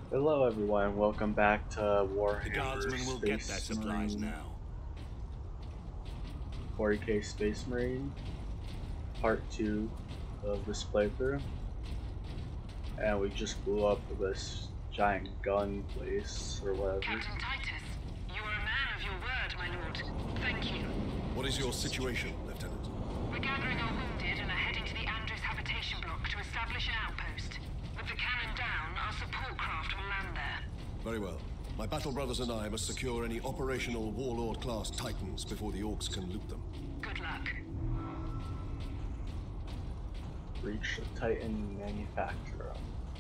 Hello everyone, welcome back to The Warhammer guardsmen will get their Space supplies Marine now. 40k Space Marine, part 2 of this playthrough. And we just blew up this giant gun place, or whatever. Captain Titus, you are a man of your word, my lord. Thank you. What is your situation, Lieutenant? We're gathering our wounded and are heading to the Andres habitation block to establish an outpost. With the cannon down, our support craft will land there. Very well. My battle brothers and I must secure any operational Warlord-class Titans before the Orcs can loot them. Good luck. Reach the Titan manufacturer.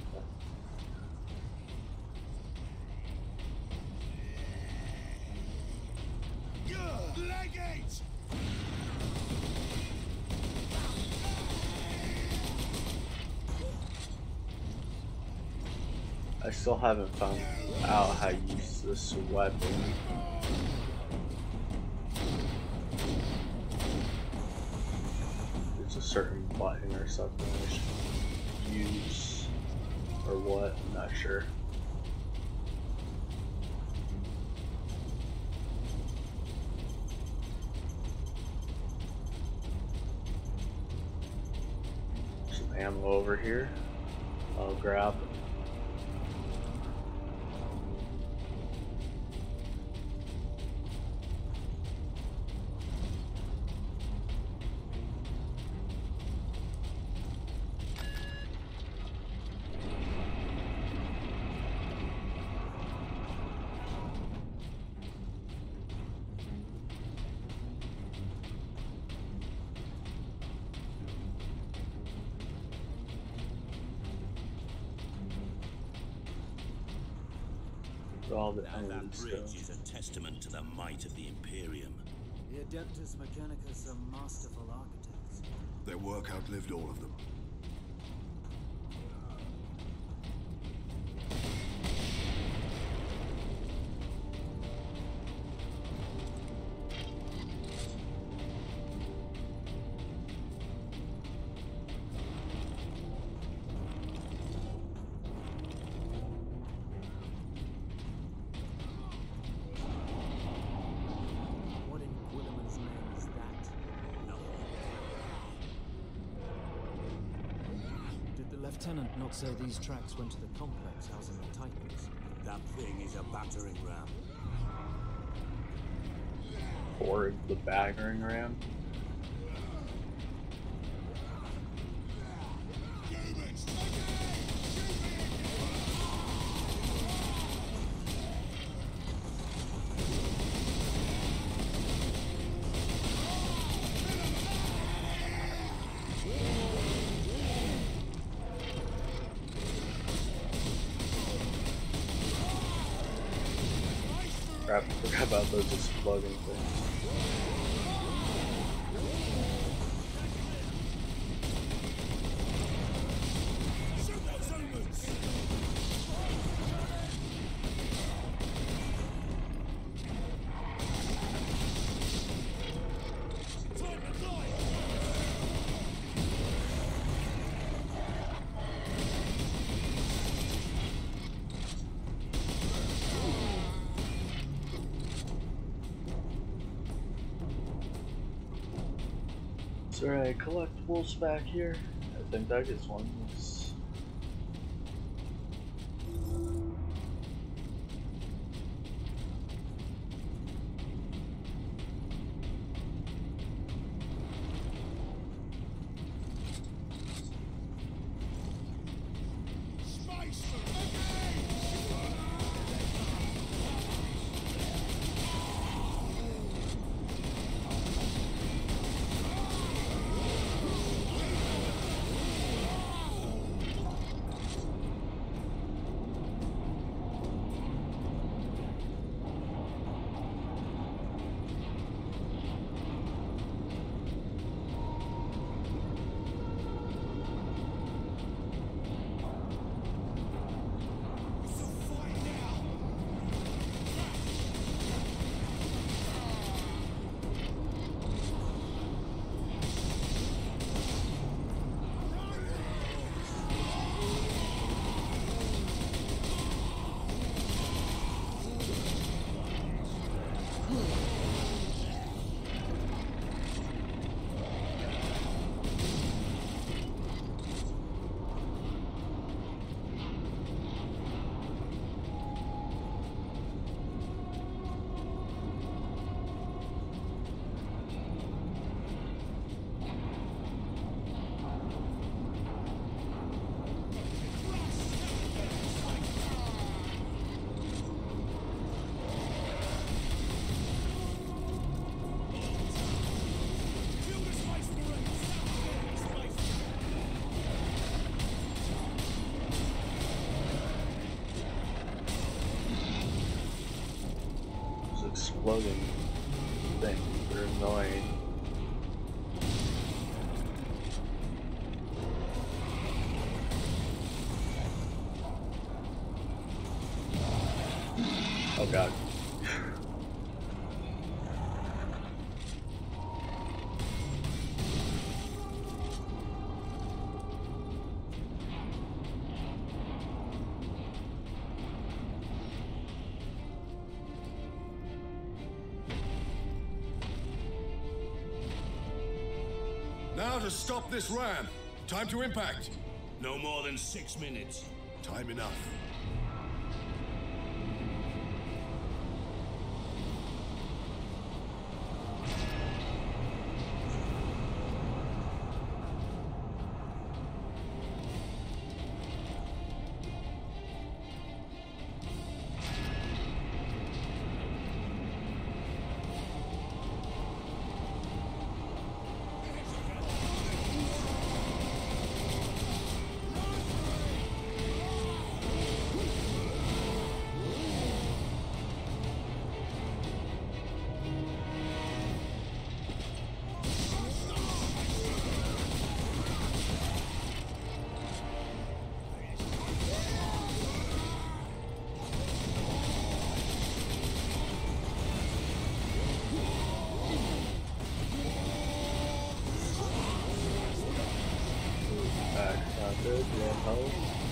Legate! I still haven't found out how to use this weapon. There's a certain button or something I should use, or what, I'm not sure. Some ammo over here, I'll grab it. All the And that enemies bridge go. is a testament to the might of the Imperium. The Adeptus Mechanicus are masterful architects. Their work outlived all of them. What in Guilliman's name is that? Did the lieutenant not say these tracks went to the complex housing the Titans? That thing is a battering ram. Or the battering ram. Crap, I forgot about those exploding things. Is there any collectibles back here? I think that is one. Yes. exploding things. They're annoying. Oh god. Now to stop this ram. Time to impact. No more than 6 minutes. Time enough. Good, yeah, help.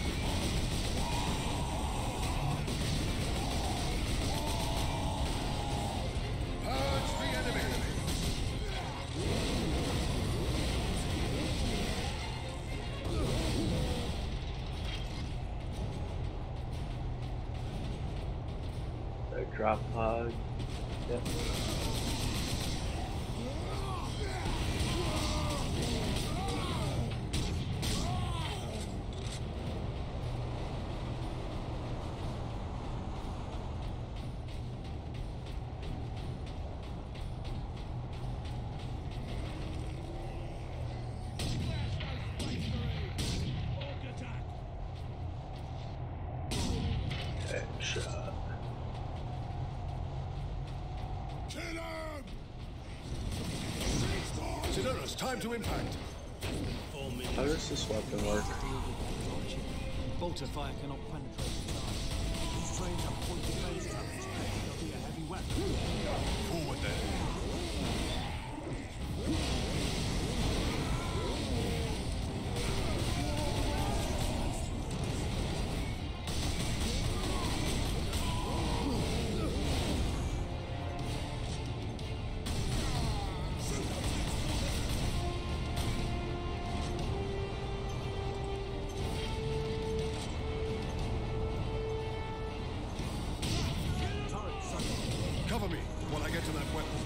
Purge the enemy. The drop pod. Yep. Headshot. Sidonis, time to impact. 4 minutes. How does this weapon work? Bolter fire cannot penetrate the target. These trains have point defense turrets. They'll be a heavy weapon. Forward then. Cover me while I get to that weapon.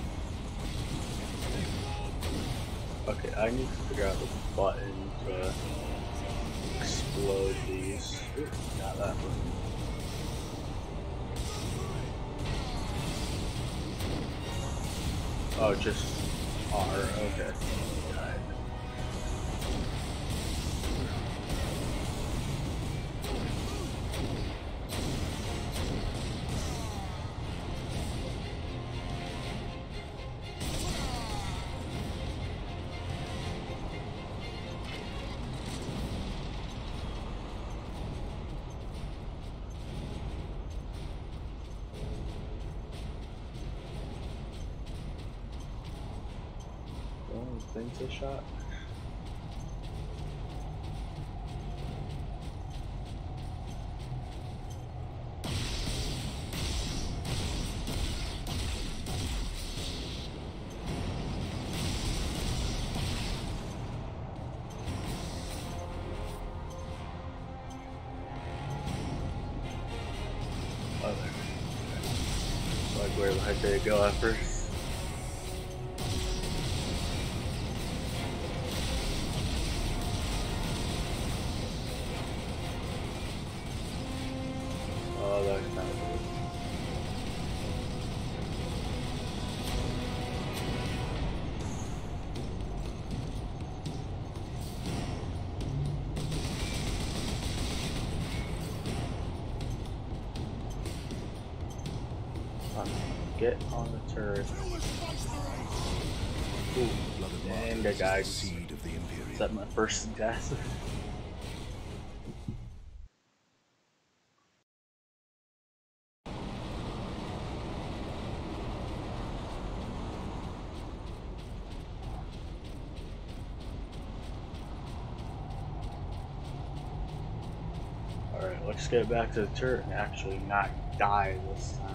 Okay, I need to figure out the button to explode these. Ooh, got that one. Oh, just R, okay. Got it. Oh, things a shot. Oh, there. Like, where the heck did it go at first? Oh, that's not good. Huh. Get on the turret. Ooh, and the guy Seed of the Imperium. is that my first death? Alright, let's get back to the turret and actually not die this time.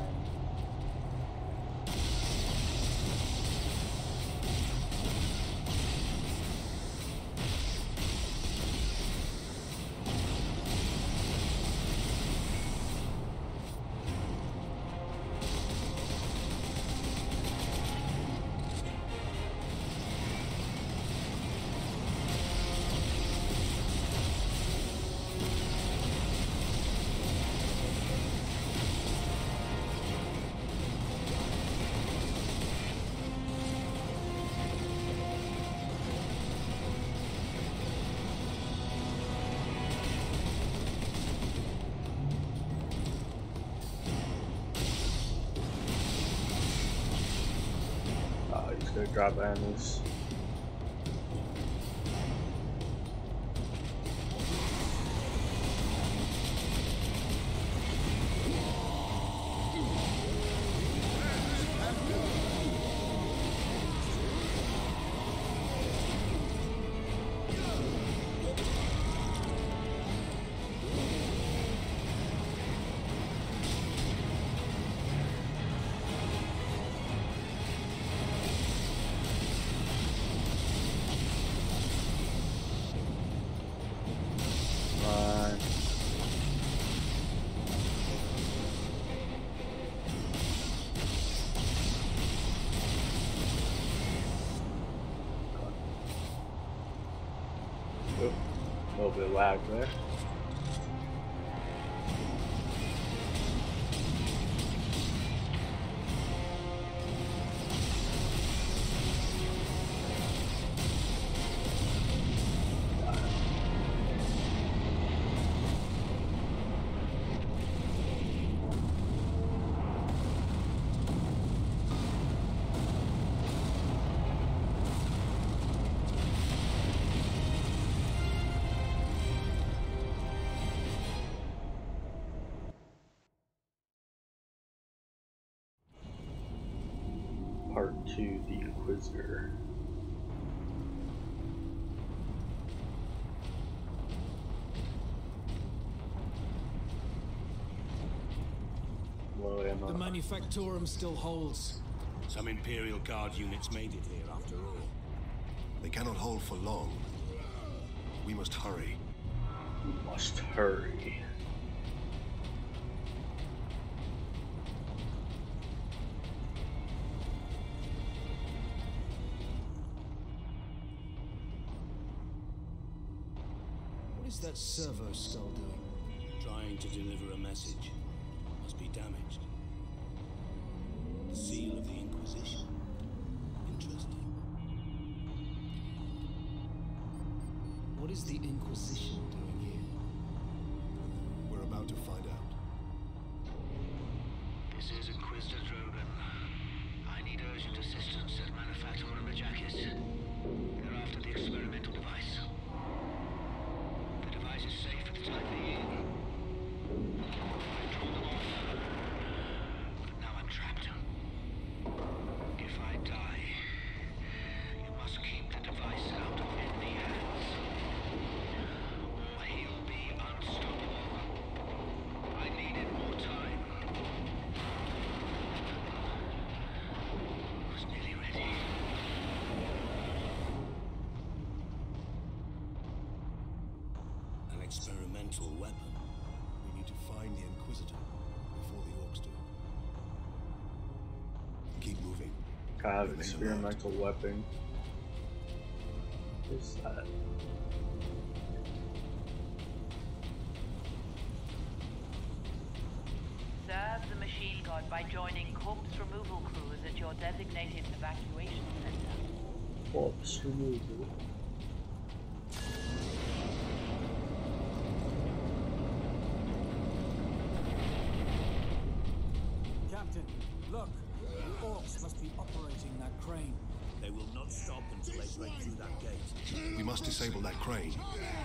Gonna drop enemies. A little bit of lag there. Part 2, the Inquisitor. Well, The Manufactorum still holds. Some Imperial Guard units made it here after all. They cannot hold for long. We must hurry. We must hurry. What is that servo skull doing? Trying to deliver a message. Must be damaged. The seal of the Inquisition. Interesting. What is the Inquisition doing here? We're about to find out. This is Inquisitor Drogan. I need urgent assistance at Manufactorum Rejakis. They're after the experimental device. The device is safe for the time being. I've drawn them off. But now I'm trapped. If I die, you must keep the device out of enemy hands. Or he'll be unstoppable. I needed more time. I was nearly ready. An experimental weapon. We need to find the Inquisitor before the Orcs do. Keep moving. Kind of Remain experimental weapon. What is that? Serve the machine god by joining corpse removal crews at your designated evacuation center. Corpse removal. Captain, look. that crane. They will not stop until they break through that gate. We must disable that crane.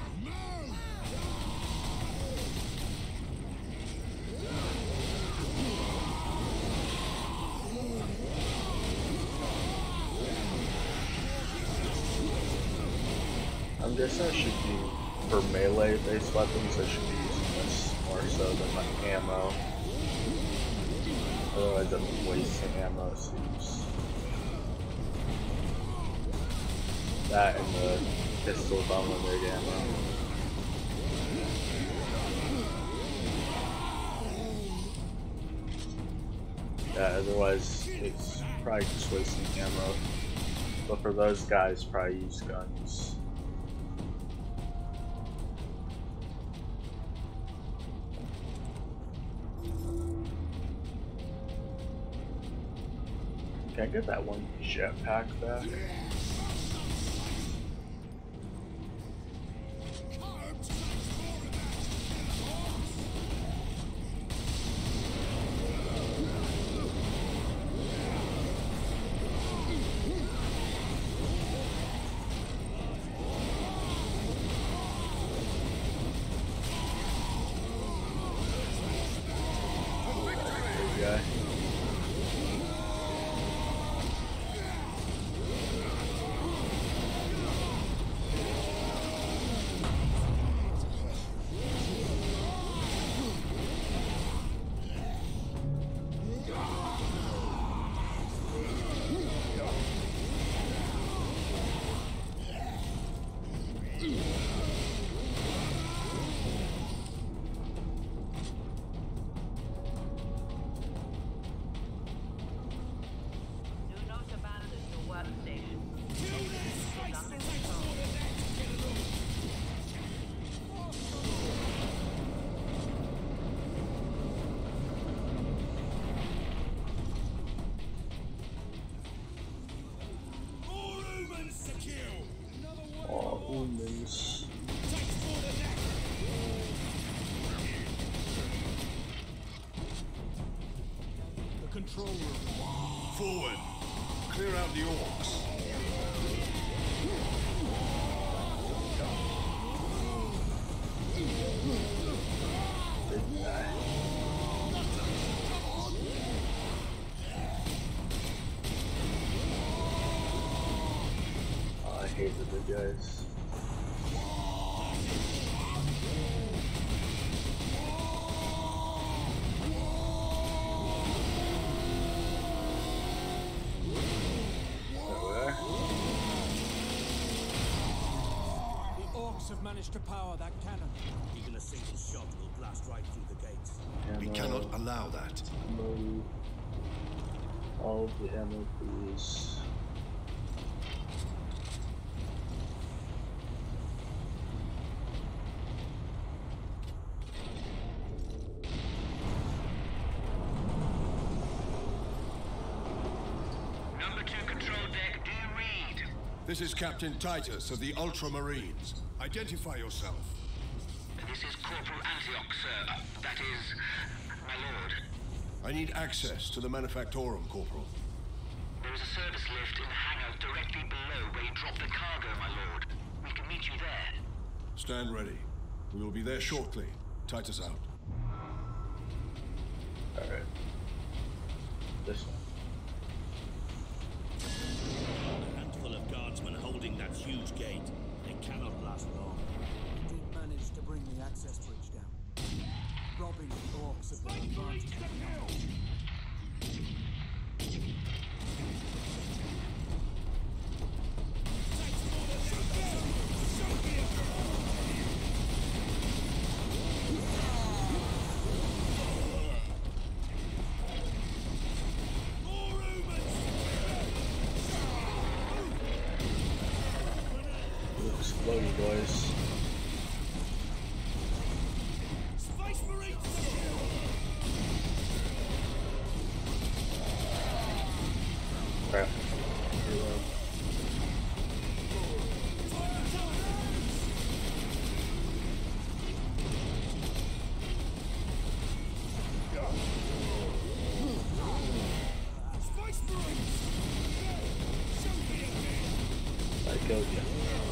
I'm guessing I should be, for melee based weapons, I should be using this more so than my ammo. Otherwise I'm wasting ammo, it seems. That and the pistol with unlimited ammo. Yeah, otherwise it's probably just wasting ammo. But for those guys, probably use guns. Can I get that one jetpack back? Guy. Do not abandon your workstation. It's under control. Oh, humans. The control room. Forward! Clear out the orcs. Big guy. Oh, I hate the big guys. Where? The orcs have managed to power that cannon. Even a single shot will blast right through the gates. We cannot allow that. Move all of the ammo, please. Number 2 control deck, do you read? This is Captain Titus of the Ultramarines. Identify yourself. This is Corporal Antioch, sir. That is, my lord. I need access to the Manufactorum, Corporal. There is a service lift in the hangar directly below where you drop the cargo, my lord. We can meet you there. Stand ready. We will be there shortly. Titus out. Alright. This one. A handful of guardsmen holding that huge gate. They cannot last long. We did manage to bring the access bridge down, robbing the orcs of their advantage. Exploding boys. killed you.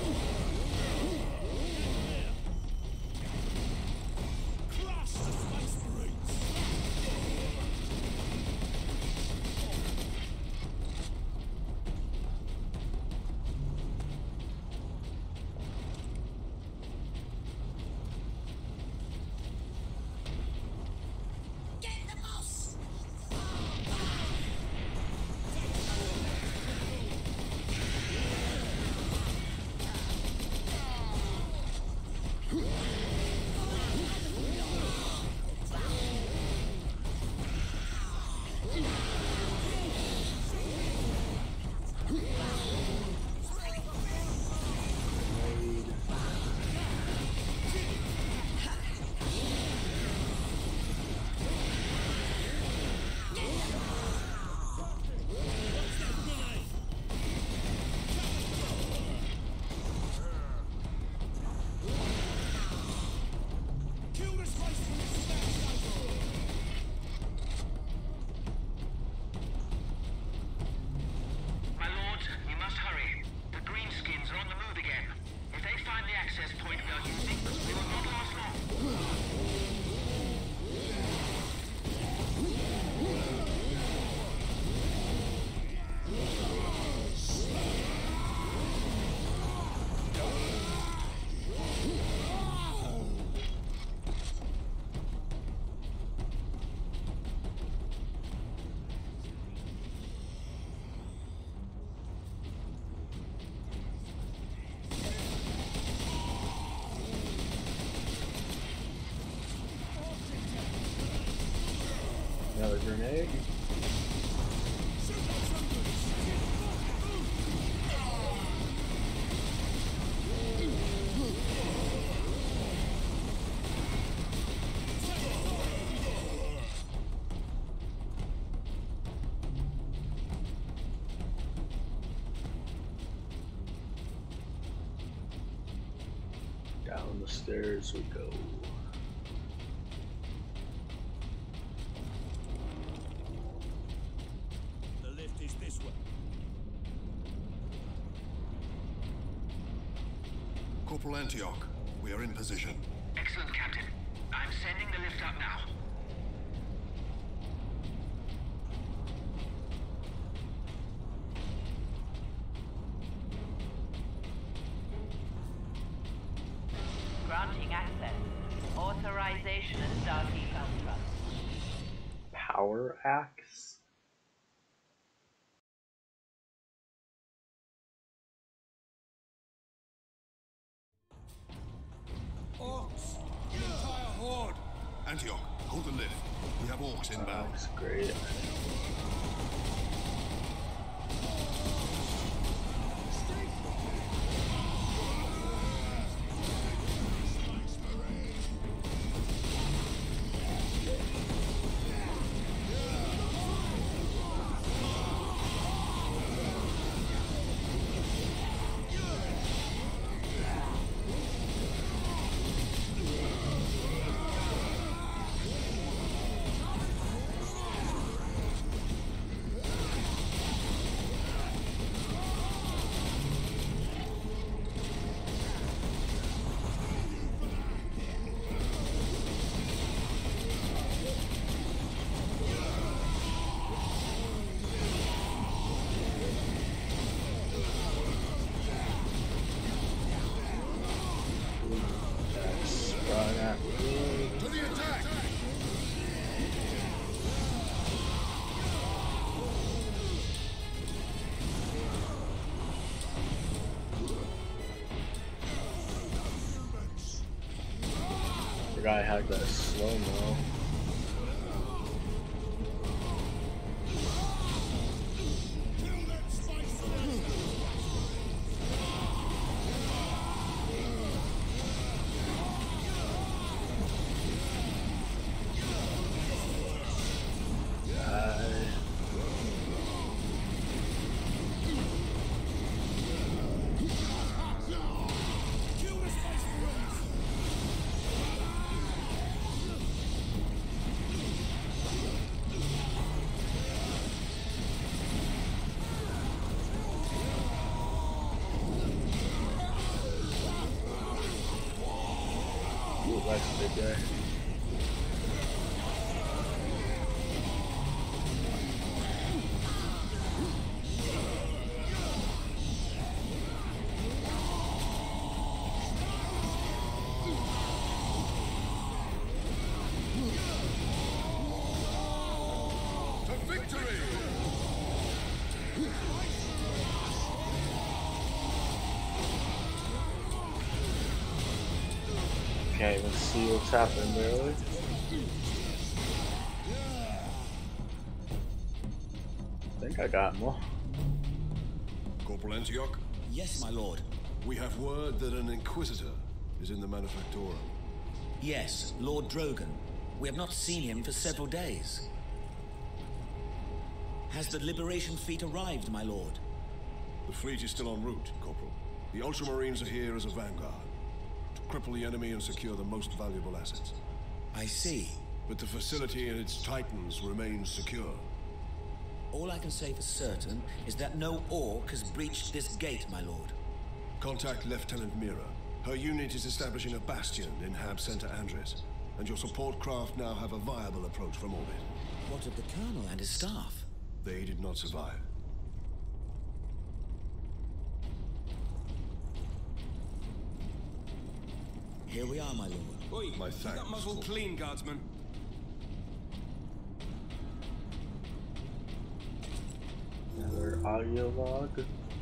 Another grenade. Down the stairs we go. This way. Corporal Antioch, we are in position. Excellent, Captain. I'm sending the lift up now. Granting access. Authorization and Stargate Ultra. Power axe? Orcs! The entire horde! Antioch, hold the lift. We have orcs inbound. That's great. To the attack! Forgot I had that slow-mo. guy. Can't even see what's happening really. I think I got more. Corporal Antioch, Yes, my lord. we have word that an Inquisitor is in the Manufactorum. Yes, Lord Drogon. We have not seen him for several days. Has the Liberation fleet arrived, my lord? The fleet is still en route, Corporal. The Ultramarines are here as a vanguard, to cripple the enemy and secure the most valuable assets. I see. But the facility and its Titans remain secure. All I can say for certain is that no Orc has breached this gate, my lord. Contact Lieutenant Mira. Her unit is establishing a bastion in Hab Center Andres, and your support craft now have a viable approach from orbit. What of the Colonel and his staff? They did not survive. Here we are, my lord. Oi, My keep thanks, that muzzle Corporal. clean, guardsman. Another audio log.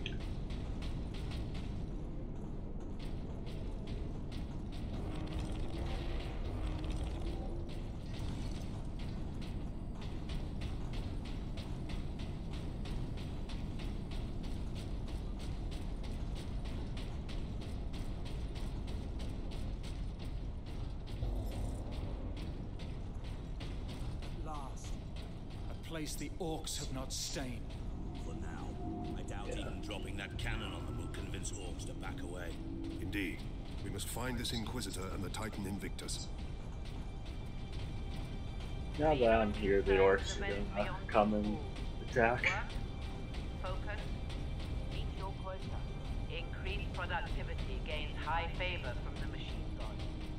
Last. A place the Orcs have not stained. For now, I doubt even dropping that cannon on them will convince Orcs to back away. Indeed. We must find this Inquisitor and the Titan Invictus. Now that I'm here, the orcs are gonna come and attack. Work, focus, meet your quota. Increased productivity gains high favor from the machine god.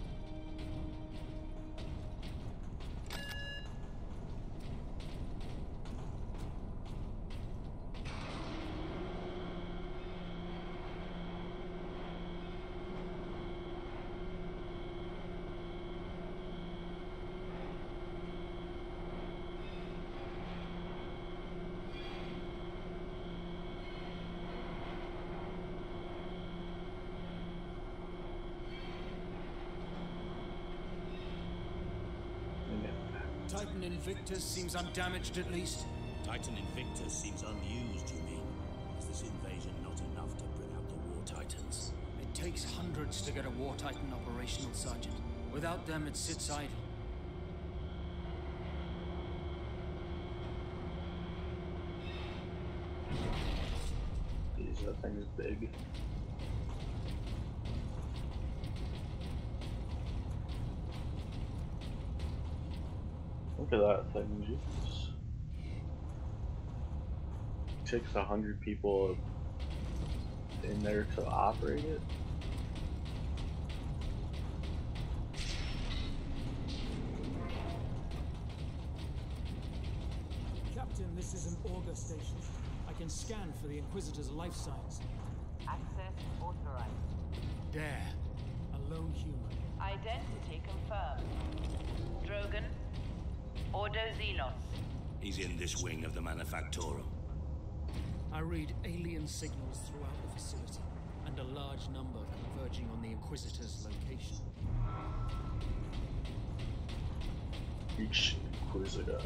Titan Invictus seems undamaged at least. Titan Invictus seems unused, you mean? Is this invasion not enough to bring out the War Titans? It takes hundreds to get a War Titan operational, Sergeant. Without them, it sits idle. Jeez, that thing is big. Look at that thing, jeez. It takes 100 people in there to operate it. Captain, this is an Augur station. I can scan for the Inquisitor's life signs. Access authorized. Dare. A lone human. Identity confirmed. Drogon. Ordo Xenos. He's in this wing of the Manufactorum. I read alien signals throughout the facility, and a large number converging on the Inquisitor's location. Reach Inquisitor.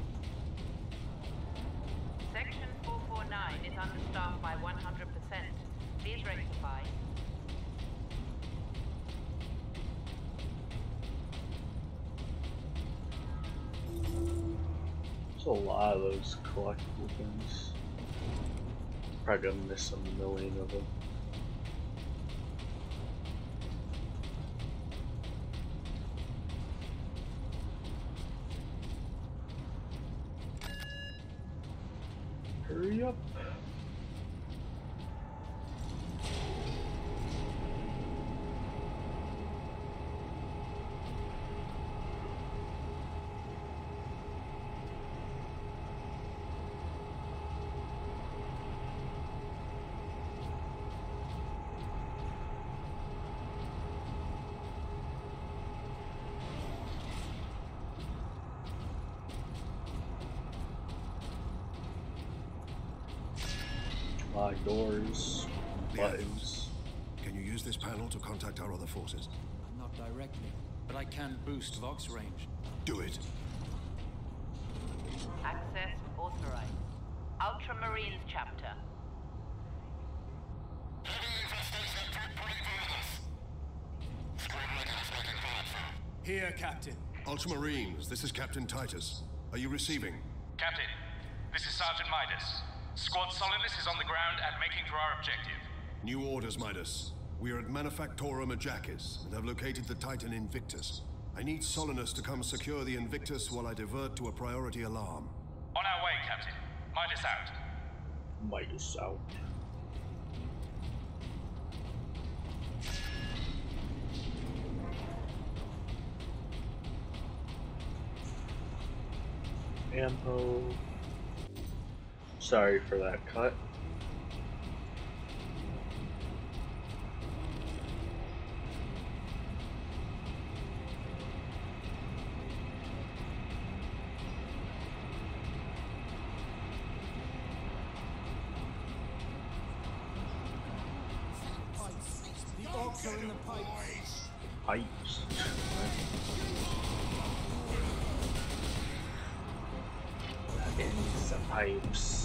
Section 449 is understaffed by 100%. Please rectify. There's a lot of those collectible things. Probably gonna miss a million of them. Hurry up. Doors, buttons. Can you use this panel to contact our other forces? Not directly, but I can boost Vox range. Do it. Access authorized. Ultramarines chapter. Here, Captain. Ultramarines, this is Captain Titus. Are you receiving? Captain, this is Sergeant Midas. Squad Solidus is on the ground and making for our objective. New orders, Midas. We are at Manufactorum Ajakis and have located the Titan Invictus. I need Solinus to come secure the Invictus while I divert to a priority alarm. On our way, Captain. Midas out. Midas out. Ammo. Sorry for that cut. The orcs are in the pipes. Pipes. In the pipes.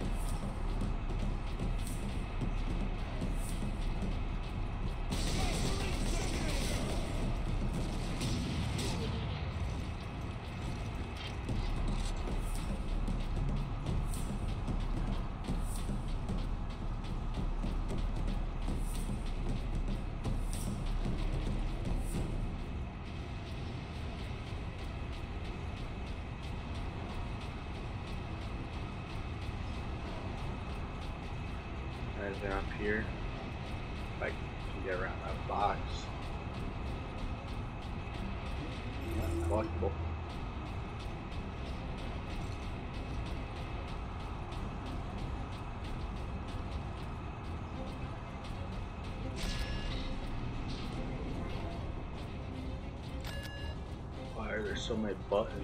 Anything up here? If I can get around that box. Collectible. Why are there so many buttons?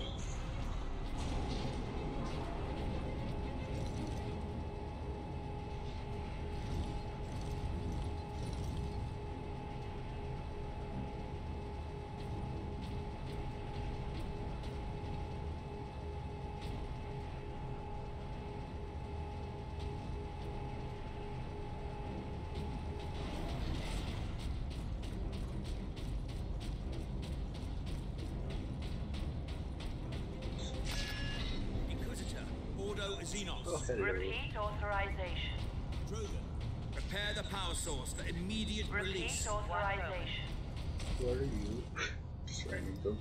Xenos. Repeat authorization. Drogan, prepare the power source for immediate Repeat release. authorization. What are you? Just random.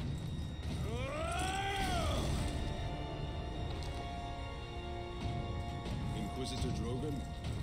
Inquisitor Drogan?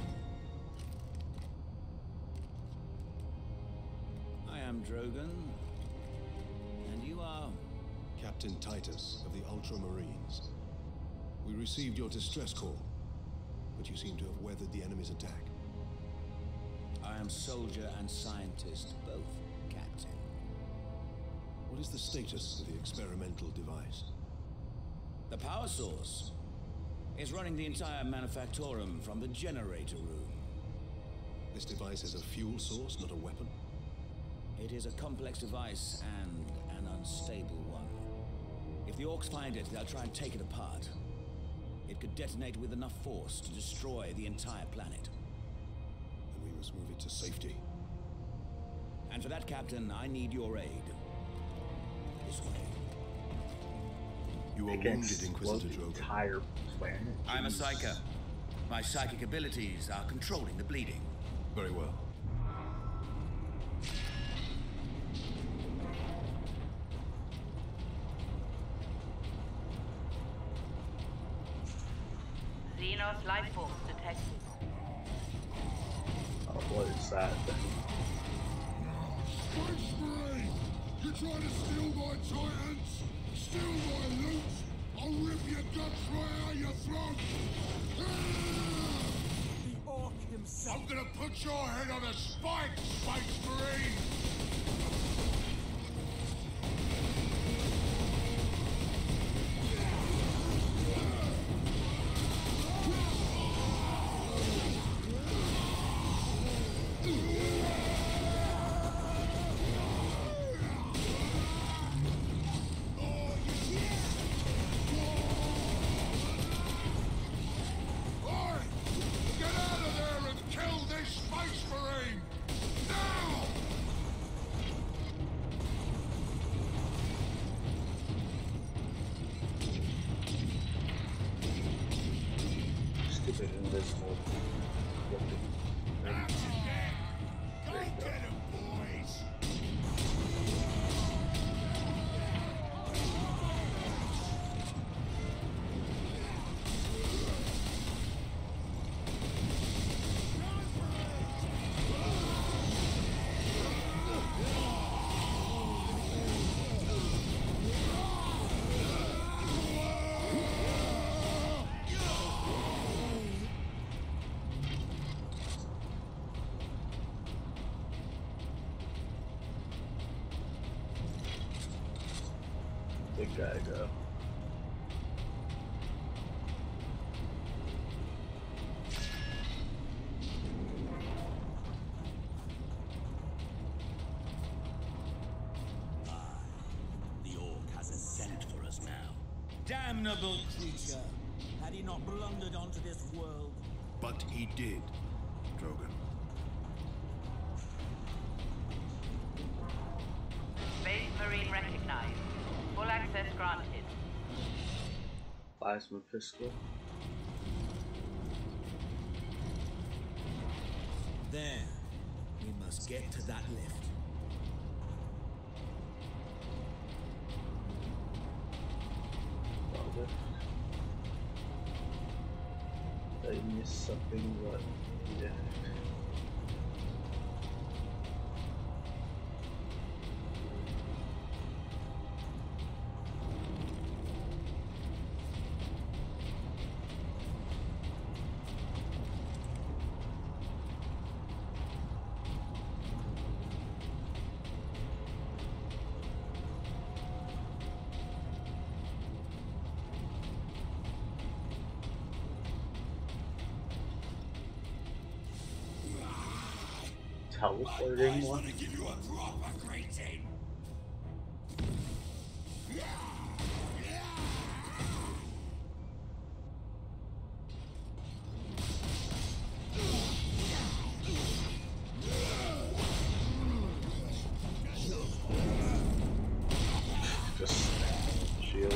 I am Drogan. And you are? Captain Titus of the Ultramarines. We received your distress call, but you seem to have weathered the enemy's attack. I am soldier and scientist, both, Captain. What is the status of the experimental device? The power source is running the entire Manufactorum from the generator room. This device is a fuel source, not a weapon? It is a complex device and an unstable one. If the orcs find it, they'll try and take it apart. It could detonate with enough force to destroy the entire planet. And we must move it to safety. And for that, Captain, I need your aid. This way. You are wounded, Inquisitor Drogan. Entire planet. I'm a psyker. My psychic abilities are controlling the bleeding. Very well. Xenos life force detected. Oh, what is that then? Space Marine! You trying to steal my Titans? Steal my loot? I'll rip your guts right out your throat! The orc himself. I'm gonna put your head on a spike, Space Marine! the invisible looking thing. There you go. Big guy go. The Orc has a scent for us now. Damnable creature! Had he not blundered onto this world? But he did, Drogon. Space Marine recognized. Full access granted. Plasma pistol. There. We must get to that lift. I missed something, what? Yeah. Teleporting one? Give you a proper greeting. Just shield.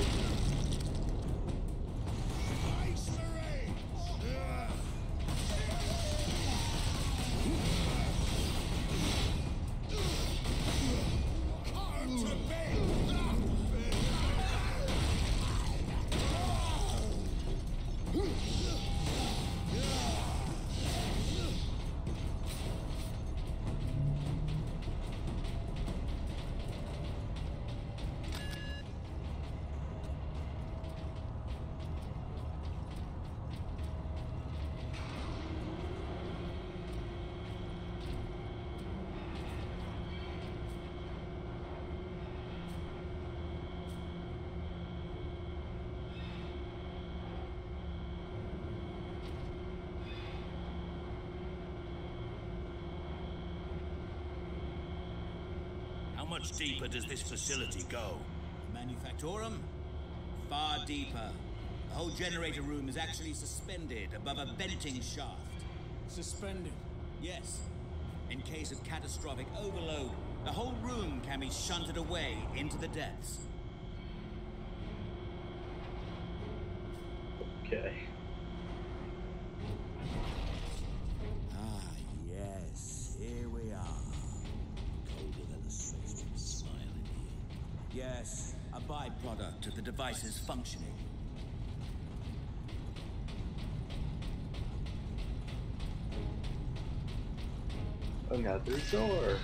How much deeper does this facility go? Manufactorum? Far deeper. The whole generator room is actually suspended above a venting shaft. Suspended. Yes. In case of catastrophic overload, the whole room can be shunted away into the depths. Okay. Ah, yes. Here we are. Colder than a sweet smile in here. Yes, a byproduct of the device's functioning. Another door.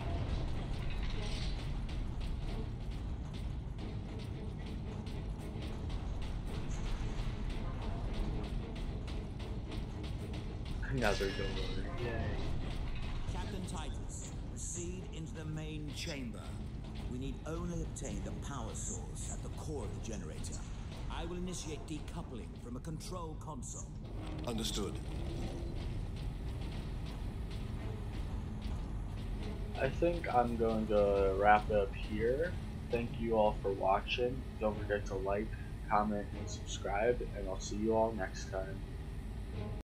Another door. Yay. Captain Titus, proceed into the main chamber. We need only obtain the power source at the core of the generator. I will initiate decoupling from a control console. Understood. I think I'm going to wrap it up here. Thank you all for watching. Don't forget to like, comment, and subscribe, and I'll see you all next time.